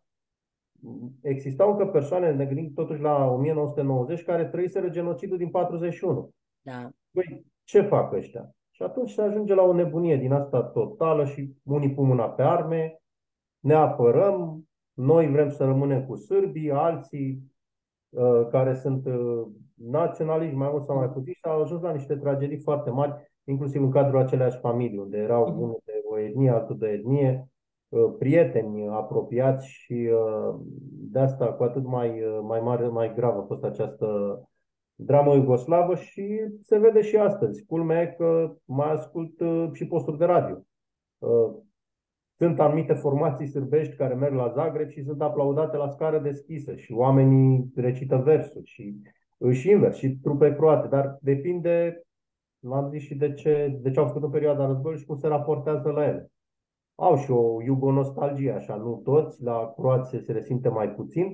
existau încă persoane, ne gândim totuși la o mie nouă sute nouăzeci, care trăiseră genocidul din patruzeci și unu.
Da.
Păi, ce fac ăștia? Și atunci se ajunge la o nebunie din asta totală și unii pun mâna pe arme, ne apărăm, noi vrem să rămânem cu sârbii, alții uh, care sunt uh, naționaliști, mai mult sau mai puțin, și au ajuns la niște tragedii foarte mari, inclusiv în cadrul aceleași familii, unde erau
Mhm.
unul de o etnie, altul de etnie, uh, prieteni apropiați și uh, de asta cu atât mai, uh, mai mare, mai gravă a fost această dramă iugoslavă și se vede și astăzi. Culmea e că mai ascult uh, și posturi de radio. Uh, Sunt anumite formații sârbești care merg la Zagreb și sunt aplaudate la scară deschisă și oamenii recită versuri și, și invers, și trupe croate, dar depinde, v-am zis, și de ce, de ce au făcut în perioada războiului și cum se raportează la ele. Au și o iugonostalgie, așa, nu toți, la croați se resimte mai puțin,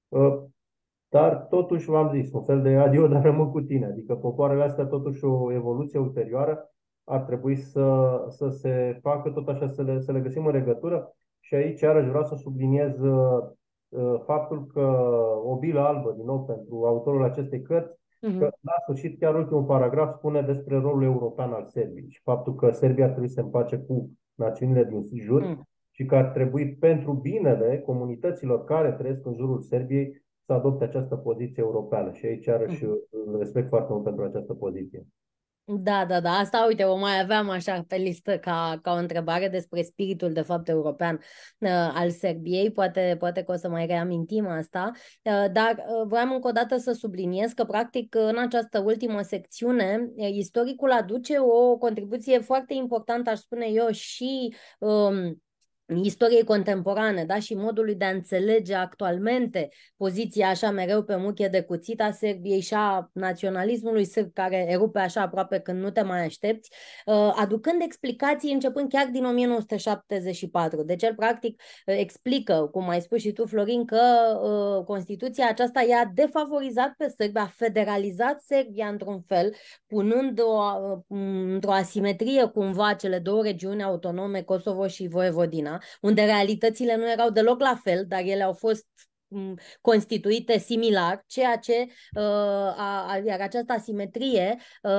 dar totuși v-am zis, un fel de adio, dar rămân cu tine. Adică popoarele astea, totuși o evoluție ulterioară, ar trebui să, să se facă tot așa, să le, să le găsim în legătură. Și aici iarăși vreau să subliniez uh, faptul că o bilă albă, din nou, pentru autorul acestei cărți,
Mhm.
că la sfârșit chiar ultimul paragraf spune despre rolul european al Serbiei și faptul că Serbia ar trebui să se împace cu națiunile din jur
Mhm.
și că ar trebui, pentru binele comunităților care trăiesc în jurul Serbiei, să adopte această poziție europeană. Și aici iarăși
Mhm.
îl respect foarte mult pentru această poziție.
Da, da, da. Asta, uite, o mai aveam așa pe listă ca, ca o întrebare despre spiritul, de fapt, european uh, al Serbiei. Poate, poate că o să mai reamintim asta. Uh, dar uh, vreau încă o dată să subliniez că, practic, în această ultimă secțiune, uh, istoricul aduce o contribuție foarte importantă, aș spune eu, și um, istoriei contemporane, da, și modului de a înțelege actualmente poziția așa mereu pe muche de cuțit a Serbiei și a naționalismului sârb care erupe așa aproape când nu te mai aștepți, uh, aducând explicații începând chiar din o mie nouă sute șaptezeci și patru. Deci el practic uh, explică, cum ai spus și tu, Florin, că uh, Constituția aceasta i-a defavorizat pe sârbi, a federalizat Serbia într-un fel, punând o, uh, într-o asimetrie cumva cele două regiuni autonome, Kosovo și Voivodina, unde realitățile nu erau deloc la fel, dar ele au fost constituite similar, ceea ce uh, a, a, iar această asimetrie uh,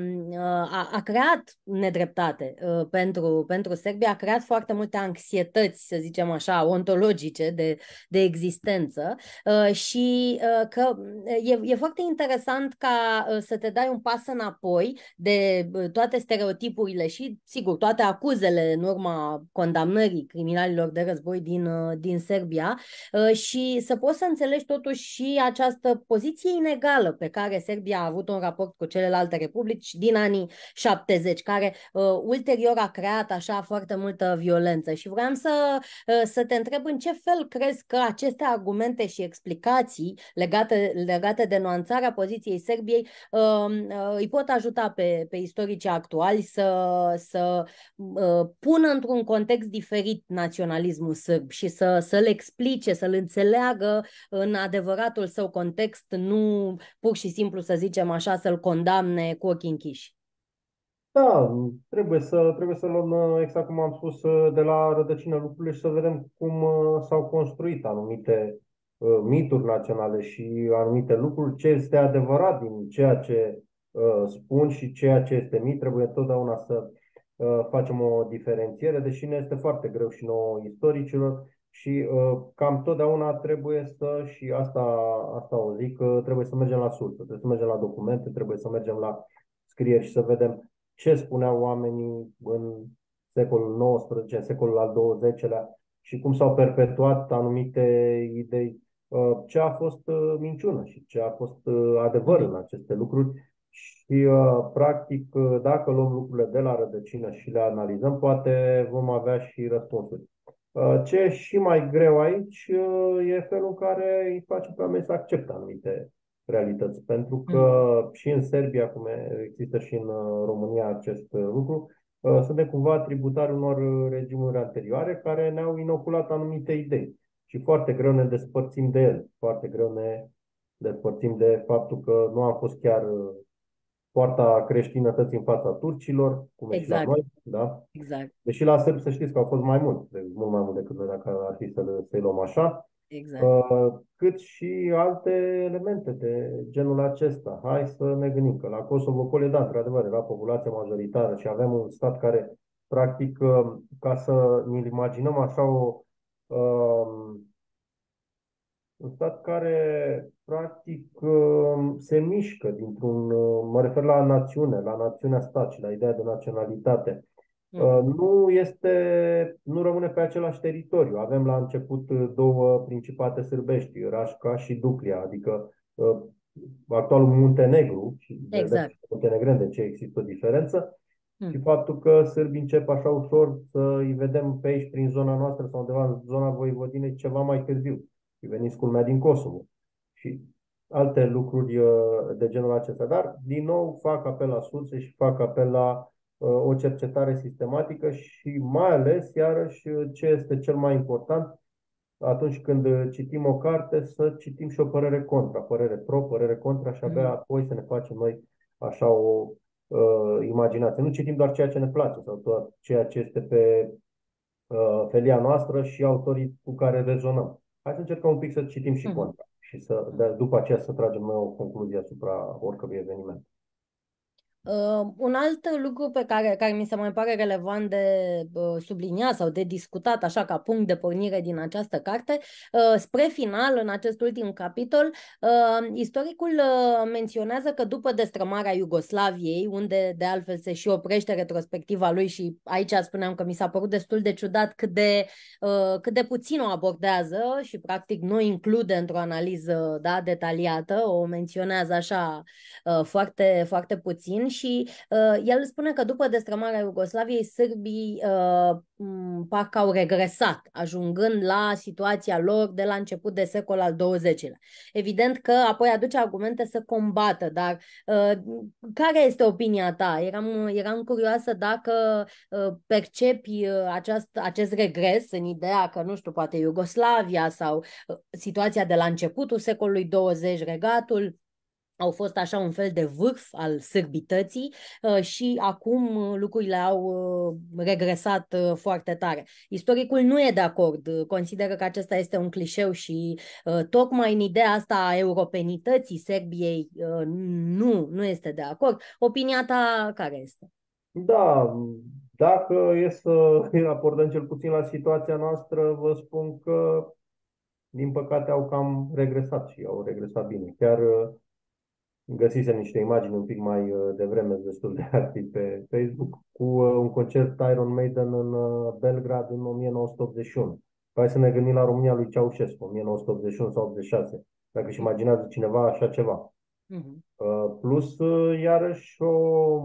a, a creat nedreptate uh, pentru, pentru Serbia, a creat foarte multe anxietăți, să zicem așa, ontologice de, de existență uh, și uh, că e, e foarte interesant ca uh, să te dai un pas înapoi de uh, toate stereotipurile și, sigur, toate acuzele în urma condamnării criminalilor de război din, uh, din Serbia uh, și să poți să înțelegi totuși și această poziție inegală pe care Serbia a avut-o în raport cu celelalte republici din anii șaptezeci, care uh, ulterior a creat așa foarte multă violență. Și vreau să, uh, să te întreb în ce fel crezi că aceste argumente și explicații legate, legate de nuanțarea poziției Serbiei uh, uh, îi pot ajuta pe, pe istoricii actuali să, să uh, pună într-un context diferit naționalismul sârb și să, să-l explice, să-l înțeleagă în adevăratul său context, nu pur și simplu, să zicem așa, să-l condamne cu ochii închiși.
Da, trebuie să, trebuie să luăm, exact cum am spus, de la rădăcină lucrurile și să vedem cum uh, s-au construit anumite uh, mituri naționale și anumite lucruri, ce este adevărat din ceea ce uh, spun și ceea ce este mit. Trebuie totdeauna să uh, facem o diferențiere, deși ne este foarte greu și nouă istoricilor și uh, cam totdeauna trebuie să, și asta, asta o zic, uh, trebuie să mergem la sursă, trebuie să mergem la documente, trebuie să mergem la scrieri și să vedem ce spuneau oamenii în secolul nouăsprezece, în secolul al douăzeci-lea și cum s-au perpetuat anumite idei, uh, ce a fost uh, minciună și ce a fost uh, adevăr în aceste lucruri. Și, practic, dacă luăm lucrurile de la rădăcină și le analizăm, poate vom avea și răspunsuri. Ce e și mai greu aici e felul în care îi face pe oameni să accepte anumite realități. Pentru că și în Serbia, cum există și în România acest lucru, suntem cumva tributari unor regimuri anterioare care ne-au inoculat anumite idei. Și foarte greu ne despărțim de ele. Foarte greu ne despărțim de faptul că nu am fost chiar poarta creștinătății în fața turcilor, cum e și la
Exact,
noi, da?
exact,
Deși la sârbi să știți că au fost mai mulți, mult mai mult decât noi, dacă ar fi să, să-i luăm așa,
exact.
uh, cât și alte elemente de genul acesta. Hai să ne gândim că la Kosovo, da, într-adevăr, era populația majoritară și avem un stat care, practic, uh, ca să ne imaginăm așa o uh, un stat care, practic, se mișcă dintr-un, mă refer la națiune, la națiunea stat și la ideea de naționalitate.
Mm.
Nu este, nu rămâne pe același teritoriu. Avem la început două principate sârbești, Rașca și Duclia, adică actualul Muntenegru, și vedem
Exact.
și muntenegreni de ce există o diferență, și
Mm.
faptul că sârbii încep așa ușor să îi vedem pe aici, prin zona noastră sau undeva în zona Voivodinei, ceva mai târziu. Și veniți culmea din Kosovo. Și alte lucruri uh, de genul acesta. Dar, din nou, fac apel la surse și fac apel la uh, o cercetare sistematică și mai ales, iarăși, uh, ce este cel mai important, atunci când uh, citim o carte, să citim și o părere contra, părere pro, părere contra și abia
Mm.
apoi să ne facem noi așa o uh, imaginație. Nu citim doar ceea ce ne place sau doar ceea ce este pe uh, felia noastră și autorii cu care rezonăm. Hai să încercăm un pic să citim și
Mm.
contra și să, de, după aceea să tragem noi o concluzie asupra oricărui eveniment.
Uh, un alt lucru pe care, care mi se mai pare relevant de uh, subliniat sau de discutat, așa ca punct de pornire din această carte, uh, spre final, în acest ultim capitol, uh, istoricul uh, menționează că după destrămarea Iugoslaviei, unde de altfel se și oprește retrospectiva lui și aici spuneam că mi s-a părut destul de ciudat cât de, uh, cât de puțin o abordează și practic nu include într-o analiză, da, detaliată, o menționează așa uh, foarte, foarte puțin. Și uh, el spune că după destrămarea Iugoslaviei, sârbii uh, parcă au regresat, ajungând la situația lor de la început de secol al douăzecilea. Evident că apoi aduce argumente să combată, dar uh, care este opinia ta? Eram, eram curioasă dacă uh, percepi uh, aceast, acest regres în ideea că, nu știu, poate Iugoslavia sau uh, situația de la începutul secolului douăzeci, regatul, au fost așa un fel de vârf al sârbității uh, și acum uh, lucrurile au uh, regresat uh, foarte tare. Istoricul nu e de acord, uh, consideră că acesta este un clișeu și uh, tocmai în ideea asta a europenității Serbiei uh, nu, nu este de acord. Opinia ta care este?
Da, dacă e să abordăm cel puțin la situația noastră, vă spun că, din păcate, au cam regresat și au regresat bine. Chiar găsisem niște imagini un pic mai uh, devreme, destul de activ pe Facebook, cu uh, un concert Iron Maiden în uh, Belgrad în o mie nouă sute optzeci și unu. Hai să ne gândim la România lui Ceaușescu, o mie nouă sute optzeci și unu sau optzeci și șase, dacă își imaginează cineva așa ceva.
Mhm.
Uh, Plus, uh, iarăși, o,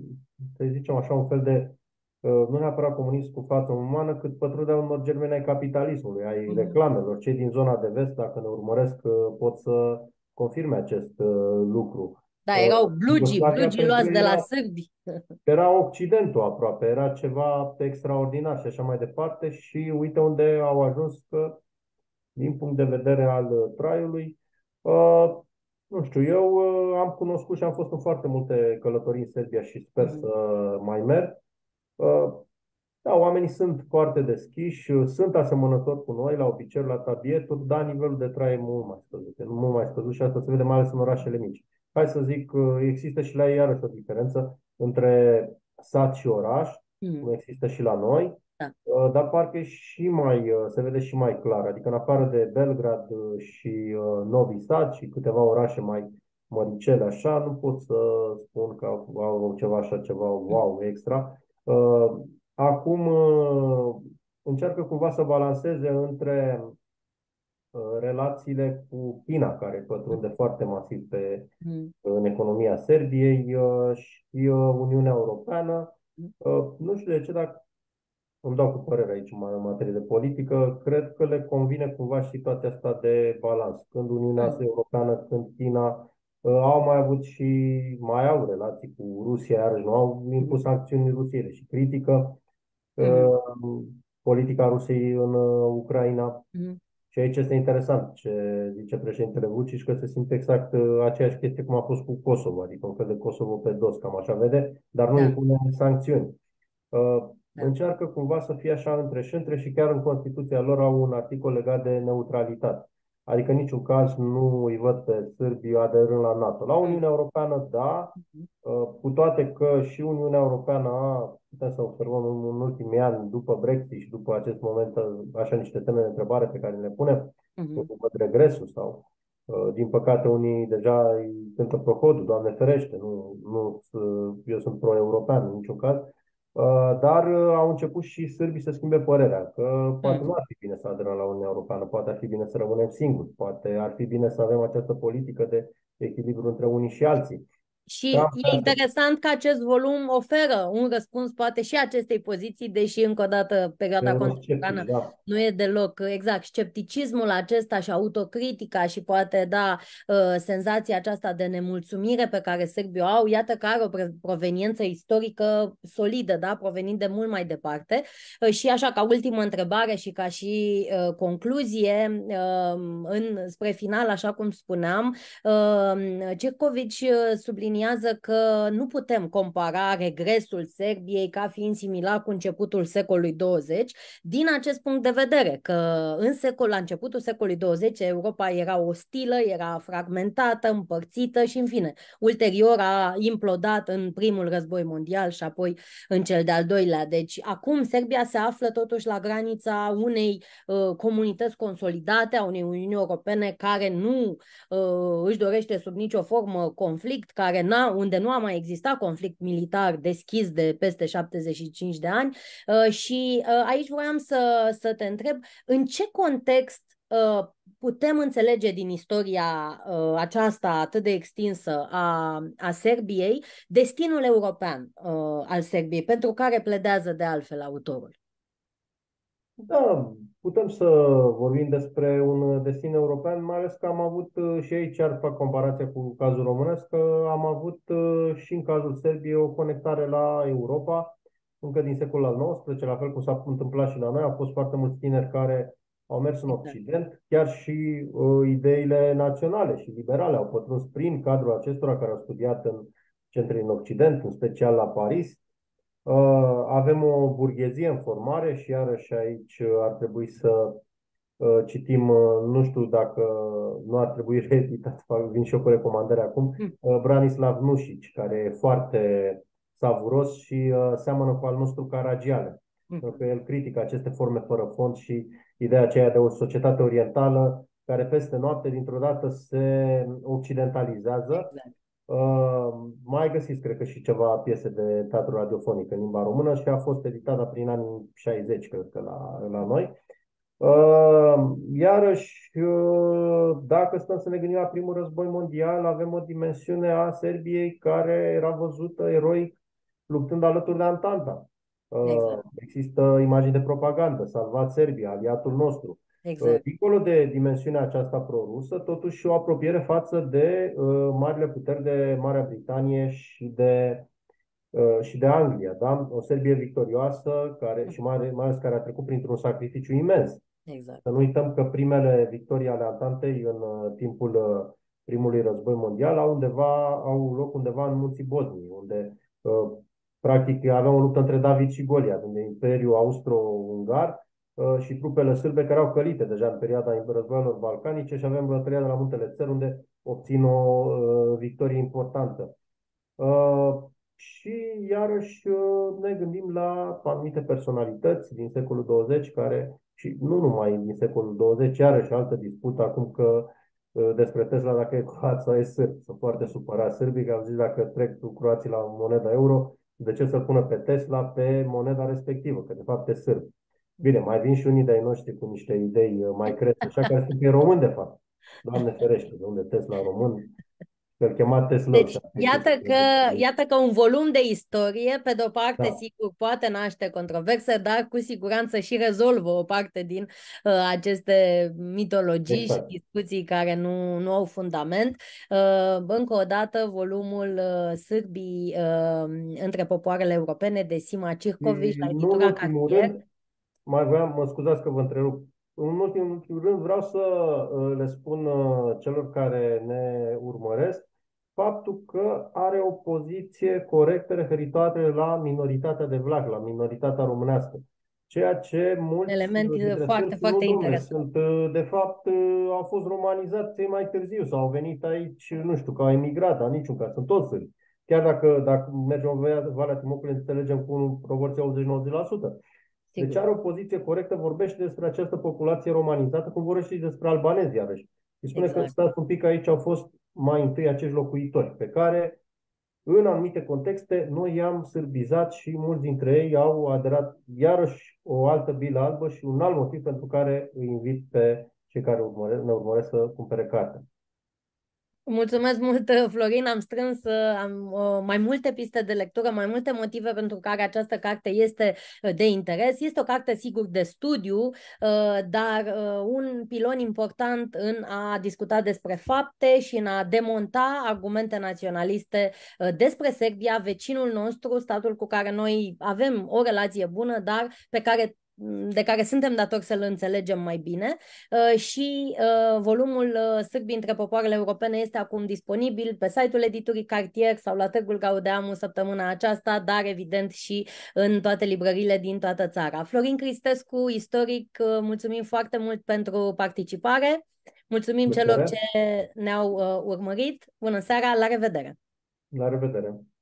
să zicem așa, un fel de, uh, nu neapărat comunism cu față umană, cât pătrundeau unor germeni ai capitalismului, ai
Mhm.
reclamelor. Cei din zona de vest, dacă ne urmăresc, uh, pot să confirme acest uh, lucru.
Da,
Uh,
erau blugii,
Iugoslavia
blugii
pentru
luați
ei
de la
era,
sârbi.
era Occidentul aproape, era ceva extraordinar și așa mai departe și uite unde au ajuns că, din punct de vedere al uh, traiului, uh, nu știu, eu uh, am cunoscut și am fost în foarte multe călătorii în Serbia și sper
Mhm.
să mai merg. Uh, da, oamenii sunt foarte deschiși, uh, sunt asemănători cu noi la obiceiuri, la tabieturi, dar nivelul de trai e mult mai scăzut, e mult mai scăzut și asta se vede mai ales în orașele mici. Hai să zic, uh, există și la ei iarăși o diferență între sat și oraș, cum
Mhm.
există și la noi,
Da.
uh, dar parcă e și mai, uh, se vede și mai clar. Adică în afară de Belgrad uh, și uh, Novi Sad și câteva orașe mai măricele așa, nu pot să spun că au au ceva așa, ceva wow, extra. Uh, Acum uh, încearcă cumva să balanceze între uh, relațiile cu China, care pătrunde foarte masiv pe,
Mhm.
în economia Serbiei uh, și uh, Uniunea Europeană. Uh, Nu știu de ce, dar îmi dau cu părere aici în materie de politică, cred că le convine cumva și situația asta de balans. Când Uniunea
Mhm.
Europeană, când China uh, au mai avut și mai au relații cu Rusia, iarăși nu au impus
Mhm.
sancțiuni Rusiei și critică
Mhm.
uh, politica Rusiei în uh, Ucraina.
Mhm.
Și aici este interesant ce zice președintele Vučić, că se simte exact uh, aceeași chestie cum a fost cu Kosovo, adică un fel de Kosovo pe dos, cam așa vede, dar nu
Da,
impune sancțiuni. Uh,
da.
Încearcă cumva să fie așa între și între și chiar în Constituția lor au un articol legat de neutralitate. Adică în niciun caz nu îi văd pe sârbii aderând la NATO. La
Mhm.
Uniunea Europeană, da,
Mhm.
uh, cu toate că și Uniunea Europeană a, putem să observăm în, în ultimii ani, după Brexit și după acest moment, uh, așa niște teme de întrebare pe care le punem, nu
Mhm.
văd regresul sau, uh, din păcate, unii deja îi cântă prohodul, Doamne ferește, nu, nu, eu sunt pro-european în niciun caz. Uh, Dar uh, au început și sârbii să schimbe părerea, că poate nu
Mhm.
ar fi bine să aderăm la Uniunea Europeană, poate ar fi bine să rămânem singuri, poate ar fi bine să avem această politică de echilibru între unii și alții.
Și
Cam
e
asta.
interesant că acest volum oferă un răspuns poate și acestei poziții, deși încă o dată perioada contemporană
Eurosceptici, da.
nu e deloc exact. Scepticismul acesta și autocritica și poate da uh, senzația aceasta de nemulțumire pe care sârbii o au, iată că are o pre- proveniență istorică solidă, da, provenind de mult mai departe. Uh, Și așa ca ultimă întrebare și ca și uh, concluzie, uh, în, spre final, așa cum spuneam, uh, Cecovici sublinia subliniază că nu putem compara regresul Serbiei ca fiind similar cu începutul secolului douăzeci, din acest punct de vedere, că în secol, la începutul secolului douăzeci Europa era ostilă, era fragmentată, împărțită și, în fine, ulterior a implodat în primul război mondial și apoi în cel de-al doilea. Deci acum Serbia se află totuși la granița unei uh, comunități consolidate, a unei Uniuni Europene care nu uh, își dorește sub nicio formă conflict, care n-a, unde nu a mai existat conflict militar deschis de peste șaptezeci și cinci de ani. Uh, și uh, aici voiam să, să te întreb în ce context uh, putem înțelege din istoria uh, aceasta atât de extinsă a, a Serbiei destinul european uh, al Serbiei, pentru care pledează de altfel autorul.
Da, putem să vorbim despre un destin european, mai ales că am avut uh, și aici, chiar fac comparația cu cazul românesc, că am avut uh, și în cazul Serbiei o conectare la Europa, încă din secolul al nouăsprezecelea, la fel cum s-a întâmplat și la noi. Au fost foarte mulți tineri care au mers în
Exact.
Occident, chiar și uh, ideile naționale și liberale au pătruns prin cadrul acestora care au studiat în centre în Occident, în special la Paris. Uh, avem o burghezie în formare și iarăși aici ar trebui să uh, citim, uh, nu știu dacă nu ar trebui reeditat, vin și eu cu recomandări acum,
Mm.
uh, Branislav Nušić, care e foarte savuros și uh, seamănă cu al nostru Caragiale.
Mm.
Pentru că el critică aceste forme fără fond și ideea aceea de o societate orientală care peste noapte, dintr-o dată, se occidentalizează.
Exact.
Uh, mai găsiți, cred că, și ceva piese de teatru radiofonic în limba română și a fost editată prin anii șaizeci, cred că, la, la noi. Uh, iarăși, uh, dacă stăm să ne gândim la primul război mondial, avem o dimensiune a Serbiei care era văzută eroic luptând alături de Antanta. Uh,
Exact.
există imagini de propagandă, salvat Serbia, aliatul nostru.
Exact.
Dincolo de dimensiunea aceasta pro-rusă, totuși o apropiere față de uh, marile puteri de Marea Britanie și de, uh, și de Anglia. Da? O Serbie victorioasă care, și mai, mai ales care a trecut printr-un sacrificiu imens.
Exact.
Să nu uităm că primele victorii ale Antantei în uh, timpul uh, primului război mondial au, undeva, au loc undeva în munții Bosniei, unde uh, practic avea o luptă între David și Goliat, unde Imperiul Austro-Ungar și trupele sârbe care au călite deja în perioada războiilor balcanice și avem bătălia de la Muntele Țăr unde obțin o uh, victorie importantă. Uh, și iarăși uh, ne gândim la anumite personalități din secolul douăzeci care, și nu numai din secolul douăzeci, iarăși altă dispută acum că uh, despre Tesla dacă e croat sau e sârb. Sunt foarte supărați sârbii că au zis dacă trec croații la moneda euro, de ce să pună pe Tesla pe moneda respectivă, că de fapt e sârb. Bine, mai vin și unii de-ai noștri cu niște idei mai crezi, așa care spun că e român de fapt. Doamne ferește, de unde Tesla român, că îl chema Tesla.
Deci, iată că, iată că un volum de istorie, pe de-o parte,
da.
sigur, poate naște controverse, dar cu siguranță și rezolvă o parte din uh, aceste mitologii
Exact.
și discuții care nu, nu au fundament. Uh, încă o dată, volumul uh, Sârbii uh, între popoarele europene de Sima Circovici, la
Nu în
editura
ultimul
Cartier.
rând, mai voiam, mă scuzați că vă întrerup, în ultimul rând vreau să uh, le spun uh, celor care ne urmăresc faptul că are o poziție corectă referitoare la minoritatea de vlach, la minoritatea românească. Ceea ce mulți
Element
dintre
foarte,
sârbi,
foarte
nu, domne,
interesant.
sunt, de fapt, au fost romanizați cei mai târziu sau au venit aici, nu știu, că au emigrat, dar niciun caz, sunt toți sârbi. Chiar dacă, dacă mergem în Valea Timocului, înțelegem cu o proporție optzeci-nouăzeci la sută. Deci are o poziție corectă, vorbește despre această populație romanizată, cum vorbește și despre albanezi, iarăși. Și spune
Exact.
că stați un pic aici au fost mai întâi acești locuitori, pe care, în anumite contexte, noi i-am sârbizat și mulți dintre ei au aderat iarăși o altă bilă albă și un alt motiv pentru care îi invit pe cei care urmăresc, ne urmăresc să cumpere cartea.
Mulțumesc mult, Florin. Am strâns am, uh, mai multe piste de lectură, mai multe motive pentru care această carte este de interes. Este o carte, sigur, de studiu, uh, dar uh, un pilon important în a discuta despre fapte și în a demonta argumente naționaliste uh, despre Serbia, vecinul nostru, statul cu care noi avem o relație bună, dar pe care de care suntem datori să-l înțelegem mai bine uh, și uh, volumul uh, Sârbii între popoarele europene este acum disponibil pe site-ul editurii Cartier sau la Târgul Gaudeamu săptămâna aceasta, dar evident și în toate librăriile din toată țara. Florin Cristescu, istoric, uh, mulțumim foarte mult pentru participare. Mulțumim celor ce
Plăcere.
ne-au uh, urmărit. Bună seara, la revedere!
La revedere!